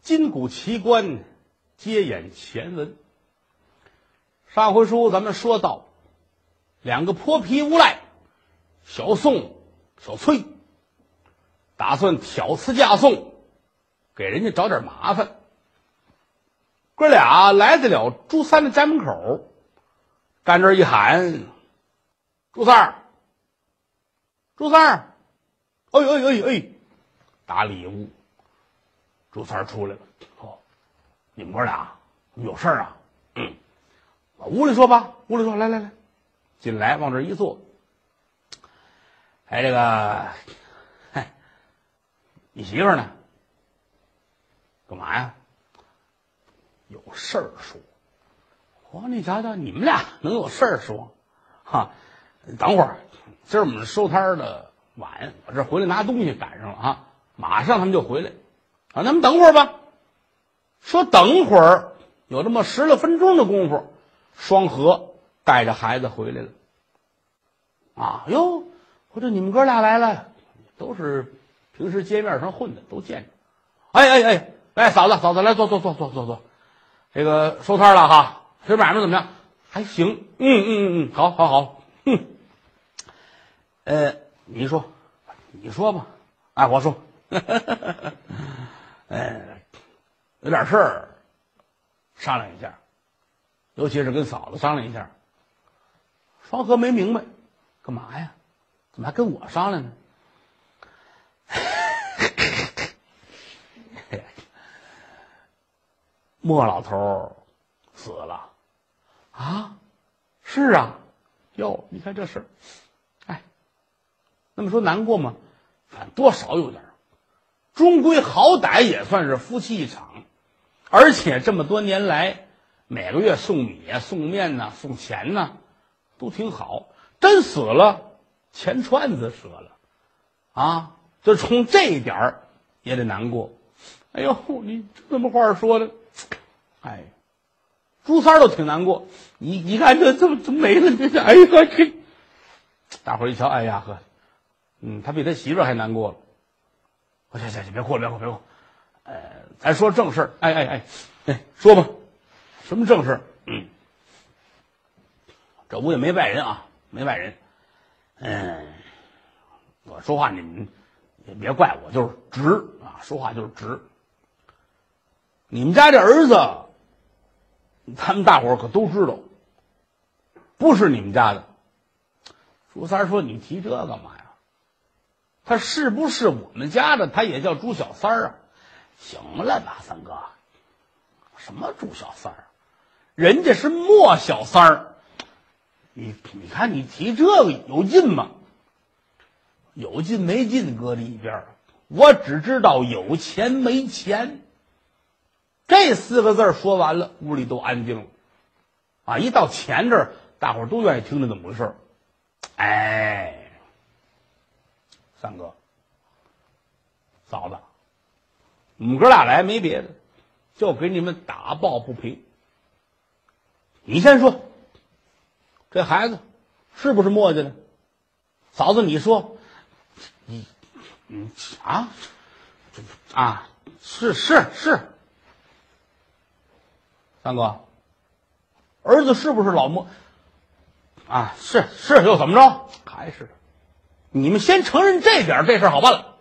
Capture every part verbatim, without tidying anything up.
今古奇观，接演前文。上回书咱们说到，两个泼皮无赖，小宋、小崔，打算挑刺架宋，给人家找点麻烦。哥俩来得了朱三的家门口，站这儿一喊：“朱三儿，朱三儿！”哎哎哎哎，打里屋，朱三儿出来了。哦，你们哥俩有事儿啊？嗯，往屋里说吧，屋里说。来来来，进来，往这一坐。哎，这个，嗨，你媳妇儿呢？干嘛呀？有事儿说。我、哦、你瞧瞧，你们俩能有事儿说？哈，等会儿，今儿我们收摊的晚，我这回来拿东西赶上了啊，马上他们就回来啊，咱们等会儿吧。说等会儿，有这么十来分钟的功夫，双河带着孩子回来了。啊哟，我说你们哥俩来了，都是平时街面上混的，都见着。哎哎哎哎，嫂子嫂子，来坐坐坐坐坐坐。这个收摊了哈，这买卖怎么样？还行。嗯嗯嗯嗯，好好好。哼，呃，你说，你说吧。哎，我说，呃，有点事儿商量一下，尤其是跟嫂子商量一下。双河没明白，干嘛呀？怎么还跟我商量呢？莫老头死了啊？是啊，哟，你看这事儿，哎，那么说难过吗？反多少有点，终归好歹也算是夫妻一场，而且这么多年来，每个月送米啊、送面呐、啊、送钱呐、啊，都挺好。真死了，钱串子折了，啊，就冲这一点儿也得难过。哎呦，你这么话说的。哎，朱三儿都挺难过。你你看这这么这么没了，这哎呀这，大伙儿一瞧，哎呀呵，嗯，他比他媳妇儿还难过了。我行行行，别哭了，别哭，别哭。呃，咱说正事儿。哎哎哎，哎，说吧，什么正事？嗯，这屋也没外人啊，没外人。嗯，我说话你们也别怪我，就是直啊，说话就是直。你们家这儿子，他们大伙儿可都知道，不是你们家的。朱三说：“你提这干嘛呀？他是不是我们家的？他也叫朱小三儿啊。”行了吧，三哥，什么朱小三儿？人家是莫小三儿。你你看你提这个有劲吗？有劲没劲搁在一边，我只知道有钱没钱。这四个字说完了，屋里都安静了。啊，一到钱这儿，大伙儿都愿意听着怎么回事。哎，三哥，嫂子，我们哥俩来没别的，就给你们打抱不平。你先说，这孩子是不是墨家的？嫂子，你说，你你啊啊，是是是。三哥，儿子是不是老莫？啊，是是，又怎么着？还是你们先承认这点，这事儿好办了。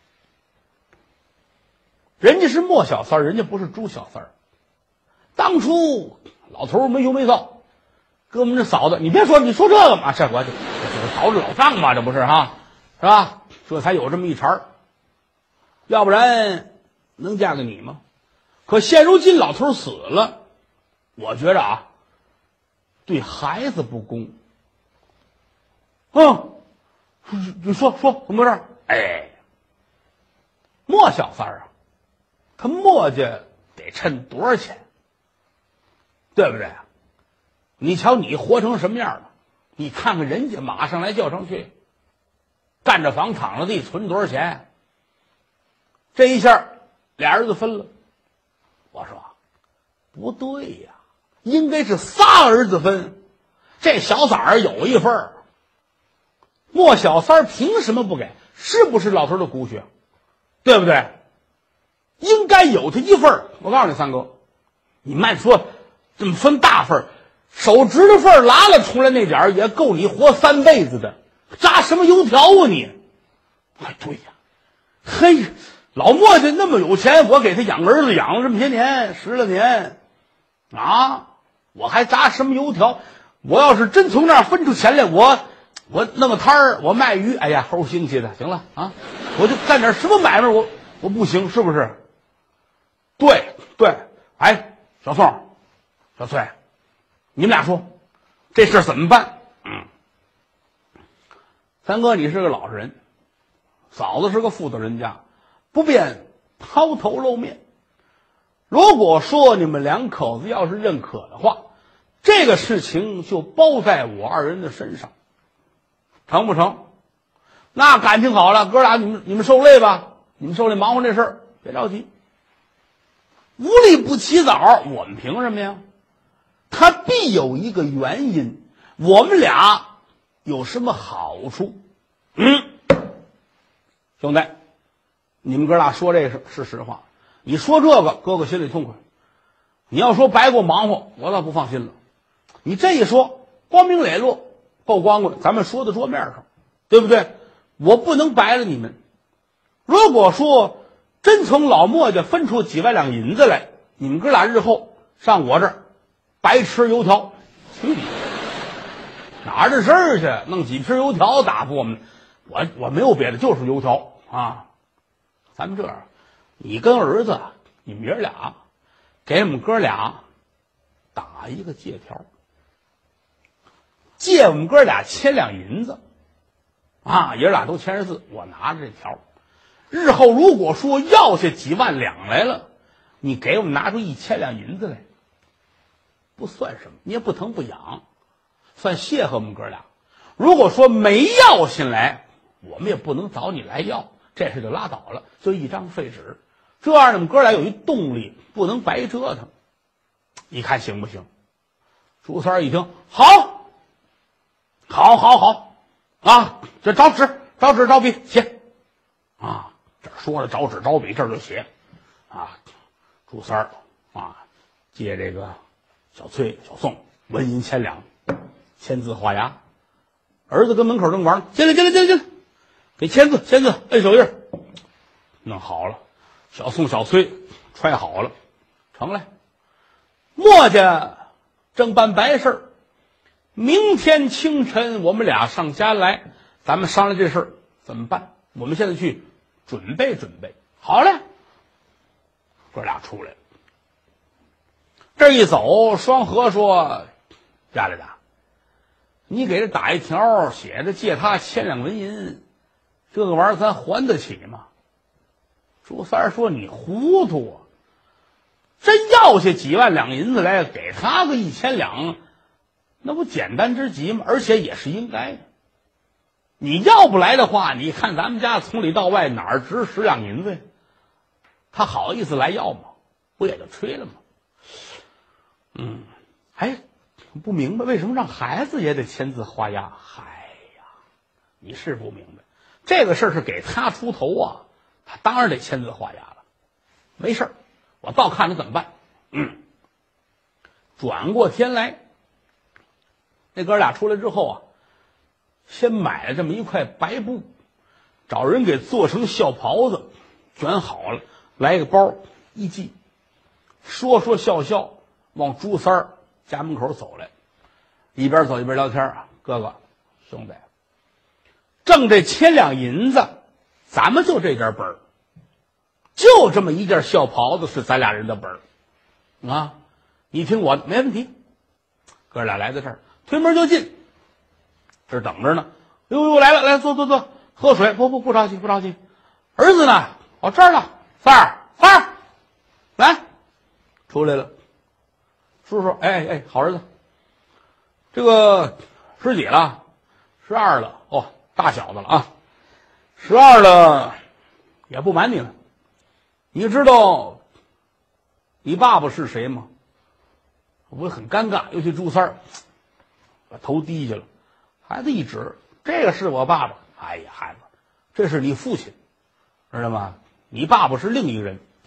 人家是莫小三儿，人家不是朱小三儿。当初老头没羞没臊，跟我们这嫂子，你别说，你说这个嘛，这我这这嫂子老丈嘛，这不是哈，是吧？这才有这么一茬儿，要不然能嫁给你吗？可现如今老头死了。我觉着啊，对孩子不公。嗯，你说说怎么回事？哎，莫小三儿啊，他莫家得趁多少钱，对不对？你瞧你活成什么样了？你看看人家马上来叫上去，干着房躺着地，存多少钱？这一下俩儿子分了。我说不对呀。应该是仨儿子分，这小崽儿有一份儿，莫小三儿凭什么不给？是不是老头的骨血？对不对？ 应该有他一份儿。我告诉你，三哥，你慢说，这么分大份儿，手指头份儿拉了出来那点儿，也够你活三辈子的。炸什么油条啊你？哎，对呀，嘿，老墨家那么有钱，我给他养儿子养了这么些年，十来年，啊，我还炸什么油条？我要是真从那儿分出钱来，我我弄个摊儿，我卖鱼，哎呀，齁兴气的。行了啊，我就干点什么买卖，我我不行，是不是？对对，哎，小宋、小崔，你们俩说这事怎么办？嗯，三哥，你是个老实人，嫂子是个妇道人家，不便抛头露面。如果说你们两口子要是认可的话，这个事情就包在我二人的身上，成不成？那感情好了，哥俩你们你们受累吧，你们受累忙活这事儿，别着急。无利不起早，我们凭什么呀？他必有一个原因，我们俩有什么好处？嗯，兄弟，你们哥俩说这是是实话，你说这个哥哥心里痛快，你要说白给我忙活，我倒不放心了。你这一说光明磊落，够光棍，咱们说到桌面上，对不对？我不能白了你们。如果说真从老墨家分出几万两银子来，你们哥俩日后上我这儿白吃油条，去你哪儿的事儿去？弄几瓶油条打发我们？我我没有别的，就是油条啊。咱们这样，你跟儿子，你们爷俩给我们哥俩打一个借条，借我们哥俩千两银子啊，爷俩都签着字，我拿着这条。日后如果说要下几万两来了，你给我们拿出一千两银子来，不算什么，你也不疼不痒，算谢和我们哥俩。如果说没要进来，我们也不能找你来要，这事就拉倒了，就一张废纸。这样你们哥俩有一动力，不能白折腾。你看行不行？朱三儿一听，好，好，好，好，啊，这找纸，找纸，找笔，写，啊。这说了找纸找笔，这就写啊。朱三儿啊，借这个小崔、小宋纹银千两，签字画押。儿子跟门口正玩，进来，进来，进来，进来，给签字，签字，摁手印，弄好了。小宋、小崔揣好了，成了。墨家正办白事儿，明天清晨我们俩上家来，咱们商量这事儿怎么办。我们现在去准备准备好了，哥俩出来了。这一走，双河说：“家里的，你给这打一条，写着借他千两纹银，这个玩意儿咱还得起吗？”朱三儿说：“你糊涂啊！真要下几万两银子来，给他个一千两，那不简单之极吗？而且也是应该的。你要不来的话，你看咱们家从里到外哪儿值十两银子呀？他好意思来要吗？不也就吹了吗？嗯，哎，不明白为什么让孩子也得签字画押？嗨呀，你是不明白，这个事儿是给他出头啊，他当然得签字画押了。没事儿，我倒看着怎么办。嗯，转过天来，那哥俩出来之后啊，先买了这么一块白布，找人给做成孝袍子，卷好了，来个包一系，说说笑笑往朱三儿家门口走来，一边走一边聊天啊。哥哥兄弟，挣这千两银子，咱们就这点本儿，就这么一件孝袍子是咱俩人的本儿啊！你听我的，没问题。哥俩来到这儿，推门就进，这等着呢。呦呦，来了，来坐坐坐，喝水。不不不着急，不着急。儿子呢？哦，这儿呢。三儿，三儿，来，出来了。叔叔，哎哎，好儿子，这个十几了？十二了。哦，大小子了啊！十二了，也不瞒你了。你知道你爸爸是谁吗？我很尴尬，尤其朱三儿，把头低下了。孩子一指，这个是我爸爸。哎呀，孩子，这是你父亲，知道吗？你爸爸是另一个人。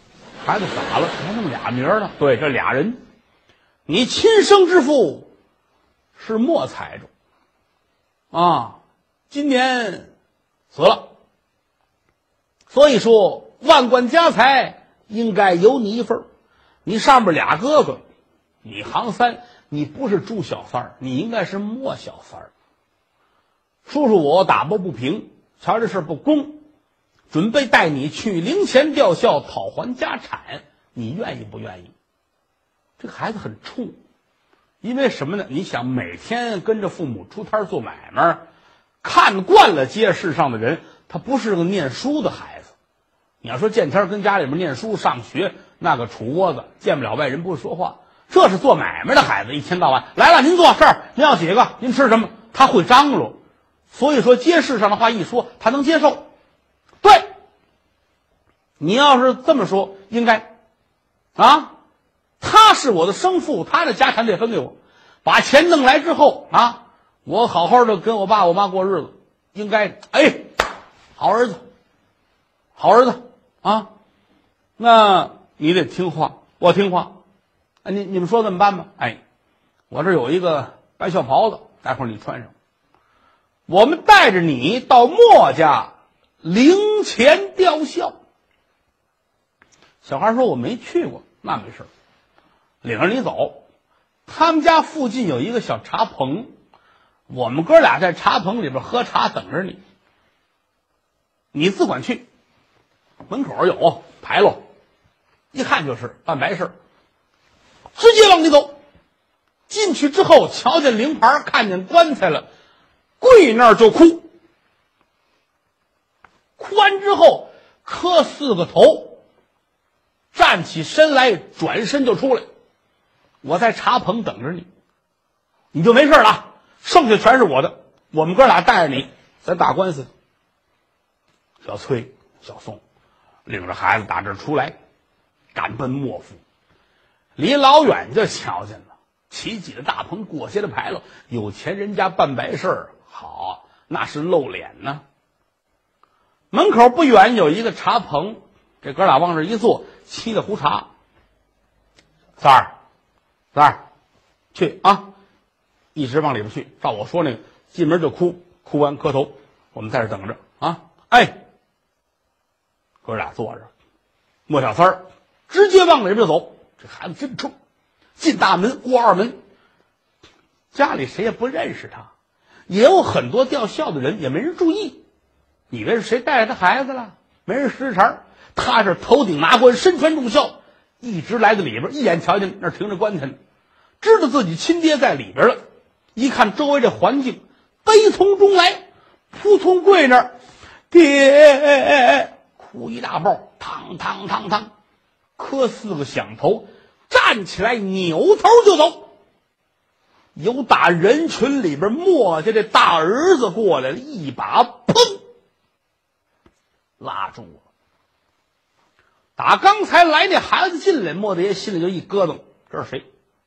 孩子傻了，还弄俩名呢？对，这俩人，你亲生之父是莫财主啊，今年死了，所以说万贯家财应该有你一份。你上边俩哥哥，你行三，你不是朱小三儿，你应该是莫小三儿。叔叔我打抱不平，瞧这事不公，准备带你去陵前吊孝，讨还家产，你愿意不愿意？这个孩子很冲，因为什么呢？你想每天跟着父母出摊做买卖，看惯了街市上的人，他不是个念书的孩子。你要说见天跟家里面念书上学，那个杵窝子见不了外人不会说话，这是做买卖的孩子，一天到晚来了，您坐这儿，您要几个，您吃什么，他会张罗。所以说街市上的话一说，他能接受。对，你要是这么说，应该啊，他是我的生父，他的家产得分给我，把钱弄来之后啊，我好好的跟我爸我妈过日子，应该。哎，好儿子，好儿子啊，那你得听话，我听话。啊，你你们说怎么办吧？哎，我这有一个白孝袍子，待会儿你穿上。我们带着你到莫家陵前吊孝。小孩说我没去过，那没事，领着你走。他们家附近有一个小茶棚，我们哥俩在茶棚里边喝茶等着你，你自管去。门口有牌楼，一看就是办白事，直接往里走。进去之后瞧见灵牌，看见棺材了，跪那儿就哭，哭完之后磕四个头，站起身来，转身就出来。我在茶棚等着你，你就没事了，剩下全是我的。我们哥俩带着你，咱打官司。小崔、小宋领着孩子打这儿出来，赶奔莫府。离老远就瞧见了，起几个大棚，过些的牌楼，有钱人家办白事儿，好，那是露脸呢。门口不远有一个茶棚，这哥俩往这一坐，沏了壶茶。三儿，三儿，去啊！一直往里边去，照我说那个，进门就哭，哭完磕头，我们在这等着啊！哎，哥俩坐着，莫小三儿直接往里边就走。这孩子真冲，进大门过二门，家里谁也不认识他，也有很多吊孝的人，也没人注意，以为是谁带着他孩子了，没人识茬。他是头顶拿冠，身穿重孝，一直来到里边，一眼瞧见那儿停着棺材呢，知道自己亲爹在里边了。一看周围这环境，悲从中来，扑通跪那儿，爹，哭一大包，嘡嘡嘡嘡，磕四个响头，站起来扭头就走。有打人群里边莫家这大儿子过来了，一把砰拉住了。打刚才来那孩子进来，莫大爷心里就一咯噔，这是谁？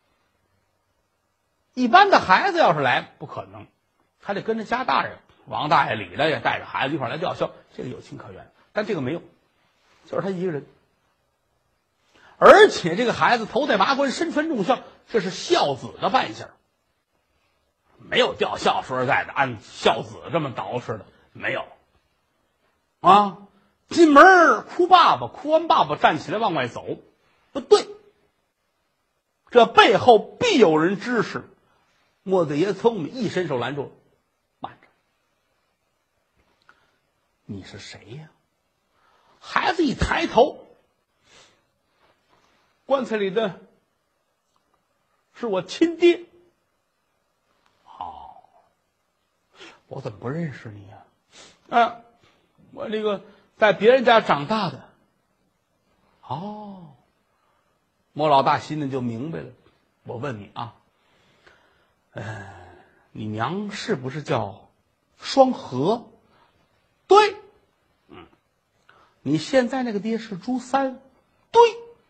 一般的孩子要是来不可能，还得跟着家大人，王大爷李大爷带着孩子一块来吊孝，这个有情可原。但这个没有，就是他一个人。而且这个孩子头戴麻冠，身穿重孝，这是孝子的扮相，没有吊孝。说实在的，按孝子这么捯饬的没有啊。进门哭爸爸，哭完爸爸站起来往外走，不对，这背后必有人支持。莫大爷聪明，一伸手拦住了，慢着，你是谁呀？孩子一抬头，棺材里的是我亲爹。哦，我怎么不认识你呀？啊，我这个在别人家长大的。哦，莫老大心里就明白了。我问你啊，呃，你娘是不是叫双河？对。嗯，你现在那个爹是朱三？对。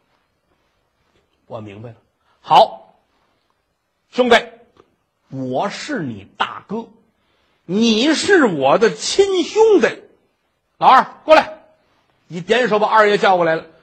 我明白了。好，兄弟，我是你大哥，你是我的亲兄弟。老二过来，一点手把二爷叫过来了。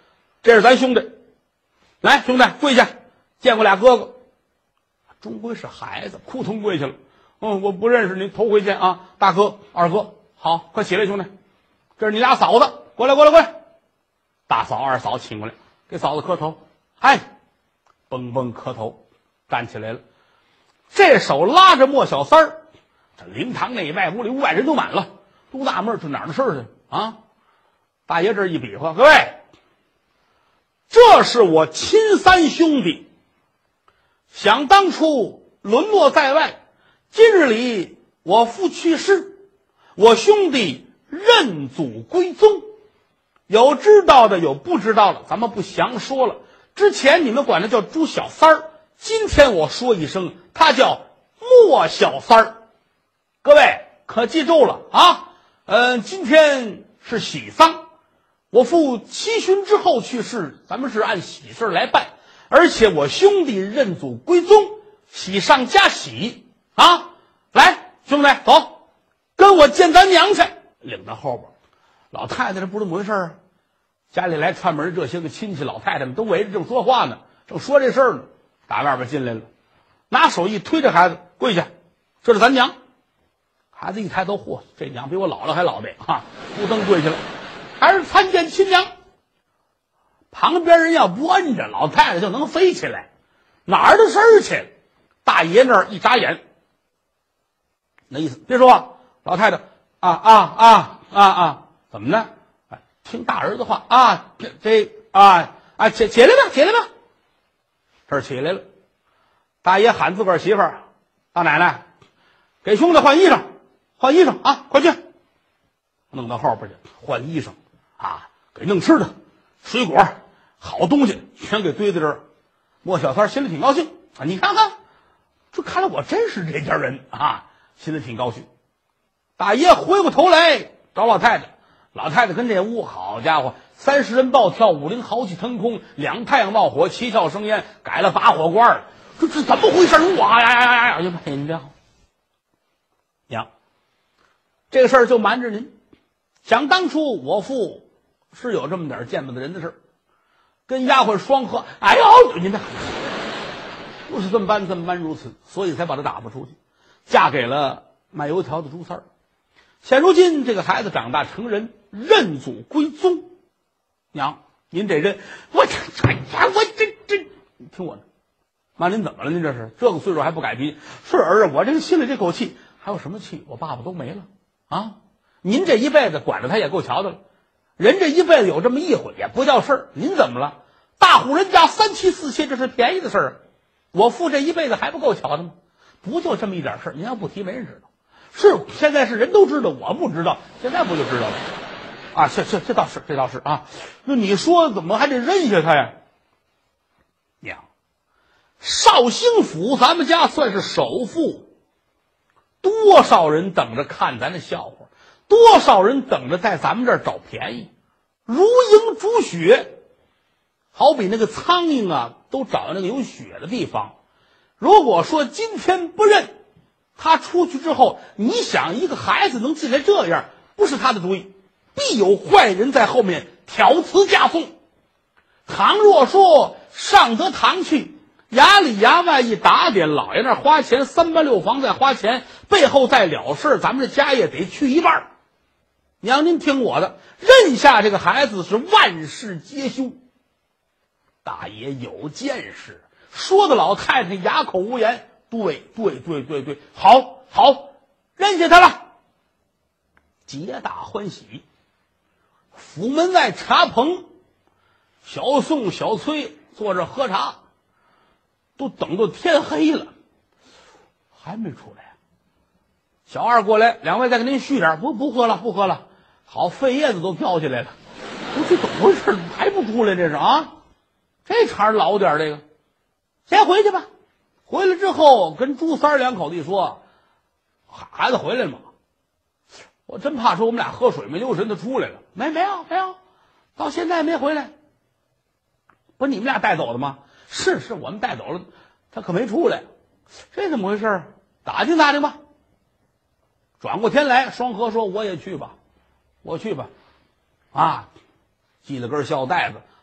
这是咱兄弟，来，兄弟跪下，见过俩哥哥。终归是孩子，扑通跪下了。嗯，我不认识您，头回见啊，大哥、二哥，好，快起来，兄弟，这是你俩嫂子，过来，过来，过来。大嫂、二嫂请过来，给嫂子磕头。嗨，蹦蹦磕头，站起来了。这手拉着莫小三儿，这灵堂内外屋里屋外人都满了，都纳闷这哪儿的事儿去啊？大爷这一比划，各位，这是我亲三兄弟，想当初沦落在外，今日里我父去世，我兄弟认祖归宗，有知道的，有不知道的，咱们不详说了。之前你们管他叫朱小三儿，今天我说一声，他叫莫小三儿。各位可记住了啊？嗯，今天是喜丧，我父七旬之后去世，咱们是按喜事来办，而且我兄弟认祖归宗，喜上加喜啊！来，兄弟，走，跟我见咱娘去。领到后边，老太太这不是怎么回事啊？家里来串门这些个亲戚老太太们都围着正说话呢，正说这事儿呢，打外边进来了，拿手一推着孩子跪下，这是咱娘。孩子一抬头，嚯，这娘比我姥姥还老得啊！扑腾跪下了，还是参见亲娘。旁边人要不摁着，老太太就能飞起来，哪儿的事儿去？大爷那儿一眨眼，那意思别说话。老太太啊啊啊啊啊，怎么呢？哎，听大儿子话啊，这这啊啊，起起来吧，起来吧。这儿起来了，大爷喊自个儿媳妇儿：“大奶奶，给兄弟换衣裳。”换衣裳啊，快去！弄到后边去换衣裳啊，给弄吃的，水果好东西全给堆在这儿。莫小三心里挺高兴啊，你看看，这看来我真是这家人啊，心里挺高兴。大爷回过头来找老太太，老太太跟这屋，好家伙，三十人暴跳，五灵豪气腾空，两太阳冒火，七窍生烟，改了拔火罐，这这怎么回事？哇呀呀呀呀！就哎，你这样，娘。这个事儿就瞒着您。想当初我父是有这么点见不得人的事儿，跟丫鬟双喝，哎呦，您这不是这么般这么般如此，所以才把他打发出去，嫁给了卖油条的朱三儿。现如今这个孩子长大成人，认祖归宗。娘，您这人，我这哎呀，我这这，你听我的，妈，您怎么了？您这是这个岁数还不改脾气？是儿啊，我这个心里这口气还有什么气？我爸爸都没了。啊，您这一辈子管着他也够瞧的了，人这一辈子有这么一回也不叫事儿。您怎么了？大户人家三妻四妾，这是便宜的事儿。我父这一辈子还不够瞧的吗？不就这么一点事儿？您要不提，没人知道。是现在是人都知道，我不知道，现在不就知道了？啊，这这这倒是，这倒是啊。那你说怎么还得认下他呀？娘，绍兴府咱们家算是首富。多少人等着看咱的笑话，多少人等着在咱们这儿找便宜，如蝇逐雪，好比那个苍蝇啊，都找那个有雪的地方。如果说今天不认他出去之后，你想一个孩子能进来这样，不是他的主意，必有坏人在后面挑词架送。倘若说上得堂去，衙里衙外一打点，老爷那儿花钱，三班六房再花钱，背后再了事，咱们这家业得去一半。娘，您听我的，认下这个孩子是万事皆休。大爷有见识，说的老太太哑口无言。对对对对对，好好，认下他了，皆大欢喜。府门外茶棚，小宋小崔坐着喝茶，都等到天黑了，还没出来。小二过来，两位再给您续点，不不喝了，不喝了。好，肺叶子都飘起来了，不是怎么回事？还不出来？这是啊，这茬老点这个，先回去吧。回来之后跟朱三儿两口子一说，孩子回来了吗？我真怕说我们俩喝水没留神，他出来了。没没有没有，到现在没回来。不是你们俩带走的吗？是是，我们带走了，他可没出来。这怎么回事？打听打听吧。转过天来，双河说：“我也去吧，我去吧。”啊，系了根孝带子，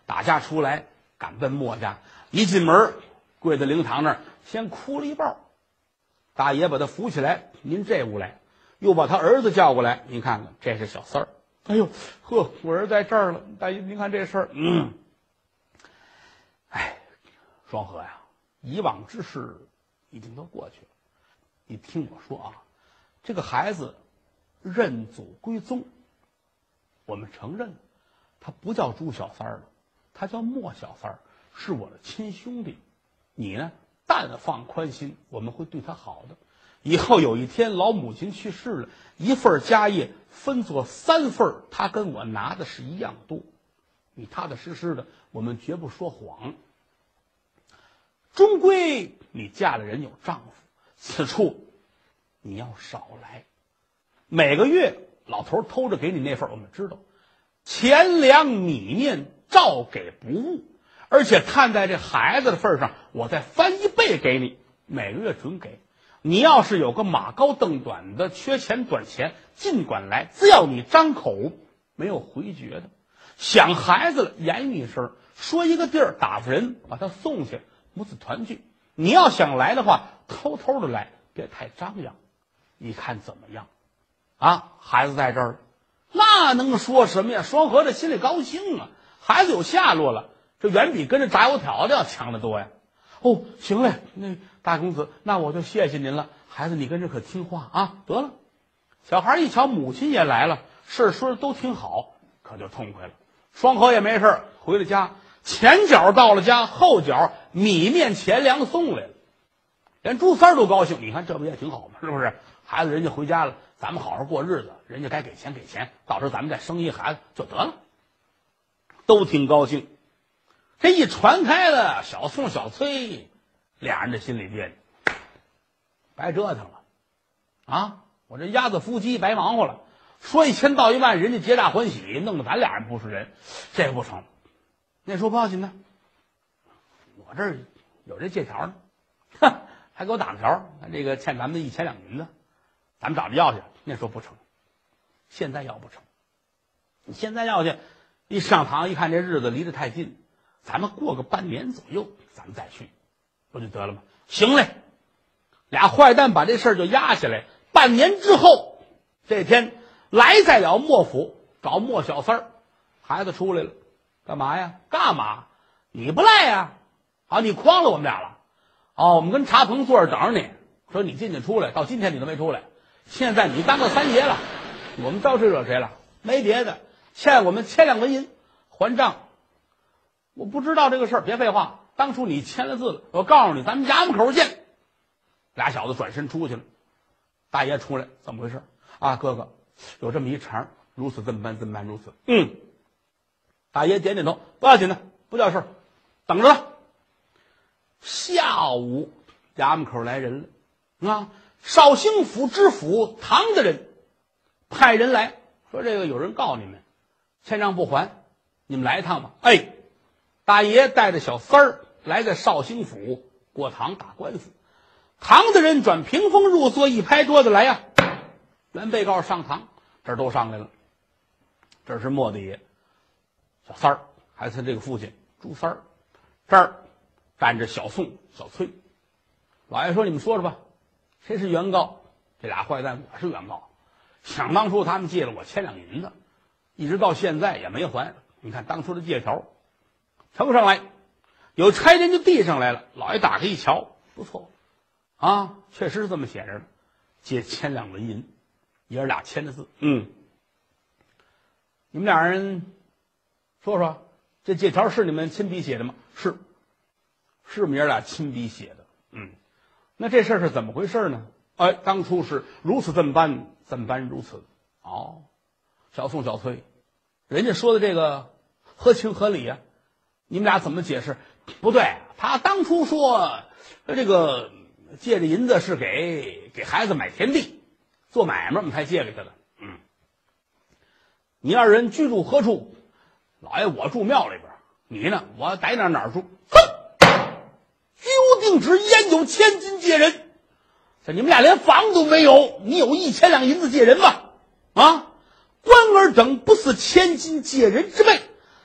打家出来，赶奔墨家，一进门跪在灵堂那儿，先哭了一抱。大爷把他扶起来，您这屋来，又把他儿子叫过来，您看看，这是小三儿。哎呦呵，我儿在这儿了，大爷您看这事儿，嗯，哎，双河呀，以往之事已经都过去了。你听我说啊，这个孩子认祖归宗，我们承认他不叫朱小三儿了，他叫莫小三儿，是我的亲兄弟。你呢，但放宽心，我们会对他好的。以后有一天老母亲去世了，一份家业分作三份，他跟我拿的是一样多。你踏踏实实的，我们绝不说谎。终归你嫁了人有丈夫，此处你要少来。每个月老头偷着给你那份我们知道，钱粮米面照给不误，而且看在这孩子的份上，我再翻一倍给你，每个月准给。你要是有个马高凳短的，缺钱短钱，尽管来，只要你张口，没有回绝的。想孩子了，言语一声，说一个地儿，打发人把他送去，母子团聚。你要想来的话，偷偷的来，别太张扬。你看怎么样？啊，孩子在这儿，那能说什么呀？双河这心里高兴啊，孩子有下落了，这远比跟着炸油条的要强得多呀。哦，行嘞，那大公子，那我就谢谢您了。孩子，你跟着可听话啊！得了，小孩一瞧母亲也来了，事说的都挺好，可就痛快了。双河也没事，回了家，前脚到了家，后脚米面钱粮送来了，连朱三都高兴。你看这不也挺好吗？是不是？孩子人家回家了，咱们好好过日子，人家该给钱给钱，到时候咱们再生一孩子就得了，都挺高兴。这一传开了，小宋小崔俩人的心里别扭，白折腾了啊！我这鸭子伏鸡白忙活了，说一千道一万，人家皆大欢喜，弄得咱俩人不是人，这个不成。那说不要紧的，我这儿有这借条呢，哼，还给我打条，这个欠咱们一千两银子，咱们找着要去。那说不成，现在要不成，你现在要去，一上堂一看这日子离得太近。咱们过个半年左右，咱们再去，不就得了吗？行嘞，俩坏蛋把这事儿就压下来。半年之后，这天来在了莫府找莫小三儿，孩子出来了，干嘛呀？干嘛？你不赖呀？啊，你诓了我们俩了？哦，我们跟茶棚坐着等着你，说你进去出来，到今天你都没出来。现在你当个三爷了，我们招谁惹谁了？没别的，欠我们千两纹银还账。我不知道这个事儿，别废话。当初你签了字了，我告诉你，咱们衙门口见。俩小子转身出去了。大爷出来，怎么回事啊？哥哥，有这么一茬，如此这么办，这么办，如此。嗯，大爷点点头，不要紧的，不叫事儿，等着吧。下午衙门口来人了啊！绍兴府知府唐大人派人来说，这个有人告你们欠账不还，你们来一趟吧。哎。大爷带着小三儿来在绍兴府过堂打官司，唐大人转屏风入座，一拍桌子，来呀，原被告上堂。这儿都上来了，这是莫大爷，小三儿还是他这个父亲朱三儿，这儿站着小宋小崔。老爷说，你们说说吧，谁是原告？这俩坏蛋，我是原告。想当初他们借了我千两银子，一直到现在也没还。你看当初的借条呈上来，有差人就递上来了。老爷打开一瞧，不错啊，确实是这么写着的，借千两纹银，爷儿俩签的字。嗯，你们俩人说说，这借条是你们亲笔写的吗？是，是我们爷儿俩亲笔写的。嗯，那这事儿是怎么回事呢？哎，当初是如此这么办，这么办如此。哦，小宋小崔，人家说的这个合情合理啊。你们俩怎么解释？不对，他当初说这个借着银子是给给孩子买田地做买卖，我们才借给他的。嗯，你二人居住何处？老爷，我住庙里边。你呢？我在哪哪儿住？哼！居无定址，焉有千金借人？这你们俩连房都没有，你有一千两银子借人吗？啊！官儿等不似千金借人之辈。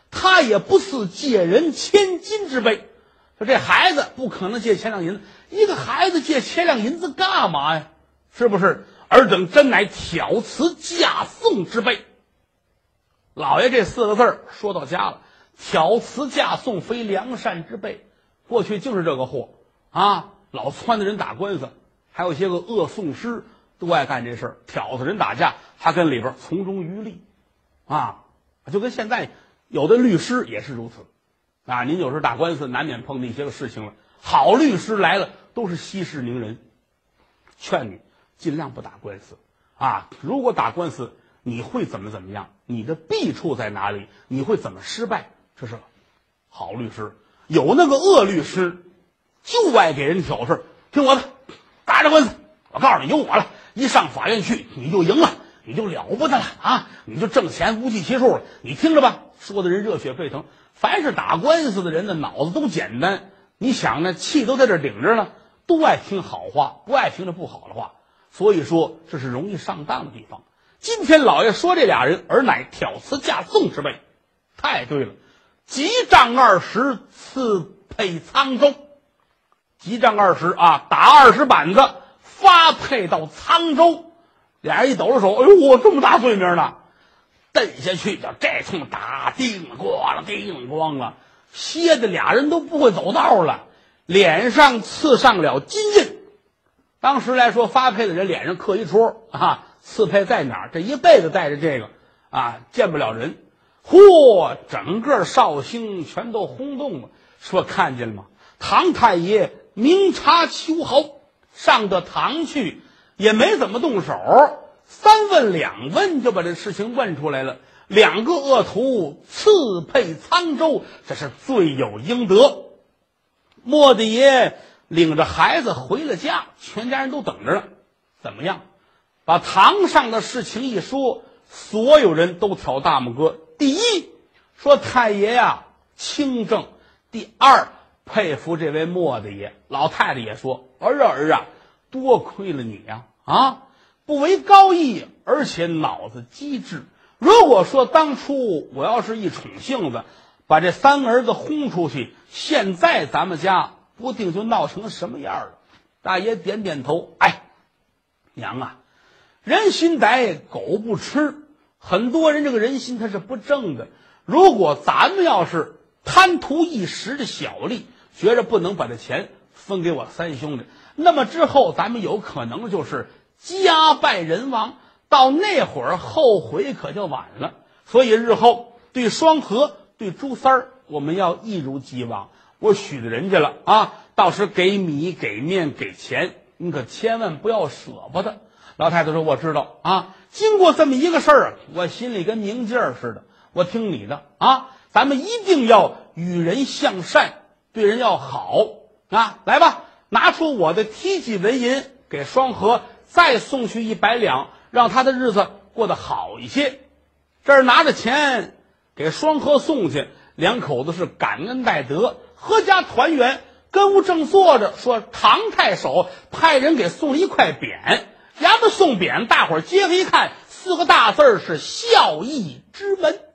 他也不似借人千金之辈。说这孩子不可能借千两银子，一个孩子借千两银子干嘛呀？是不是？尔等真乃挑辞嫁送之辈。老爷这四个字儿说到家了，挑辞嫁送非良善之辈。过去就是这个货啊，老撺的人打官司，还有一些个恶讼师都爱干这事儿，挑唆人打架，还跟里边从中渔利啊，就跟现在有的律师也是如此啊。您有时候打官司难免碰见一些个事情了，好律师来了都是息事宁人，劝你尽量不打官司啊。如果打官司你会怎么怎么样，你的弊处在哪里，你会怎么失败，这是好律师。有那个恶律师就爱给人挑事，听我的，打这官司我告诉你有我了，一上法院去你就赢了，你就了不得了啊，你就挣钱无计其数了，你听着吧。说的人热血沸腾。凡是打官司的人的脑子都简单，你想呢，气都在这顶着呢，都爱听好话，不爱听这不好的话，所以说这是容易上当的地方。今天老爷说这俩人而乃挑辞嫁送之辈，太对了。急杖二十，赐配沧州。急杖二十啊，打二十板子，发配到沧州。俩人一抖着手，哎呦，我这么大罪名呢，蹬下去叫这通打，叮了咣了，叮了咣了，歇的俩人都不会走道了，脸上刺上了金印。当时来说，发配的人脸上刻一戳啊，刺配在哪儿？这一辈子带着这个啊，见不了人。嚯，整个绍兴全都轰动了，说看见了吗？唐太爷明察秋毫，上得堂去也没怎么动手，三问两问就把这事情问出来了。两个恶徒赐配沧州，这是罪有应得。莫大爷领着孩子回了家，全家人都等着呢。怎么样？把堂上的事情一说，所有人都挑大拇哥。第一，说太爷呀、啊、清正；第二，佩服这位莫大爷。老太太也说：“儿啊儿啊，多亏了你呀！啊，不为高义，而且脑子机智。如果说当初我要是一宠性子，把这三儿子轰出去，现在咱们家不定就闹成什么样了。”大爷点点头：“哎，娘啊，人心歹，狗不吃。很多人这个人心他是不正的。如果咱们要是贪图一时的小利，觉着不能把这钱分给我三兄弟，那么之后咱们有可能就是家败人亡，到那会儿后悔可就晚了。所以日后对双河对朱三儿，我们要一如既往。我许的人家了啊，到时给米给面给钱，你可千万不要舍不得。老太太说：“我知道啊，经过这么一个事儿，我心里跟明镜儿似的。我听你的啊，咱们一定要与人向善，对人要好啊！来吧，拿出我的梯级纹银给双河，再送去一百两，让他的日子过得好一些。”这儿拿着钱给双河送去，两口子是感恩戴德，阖家团圆。跟屋正坐着，说唐太守派人给送了一块匾。衙门送匾，大伙儿揭开一看，四个大字儿是孝义之门。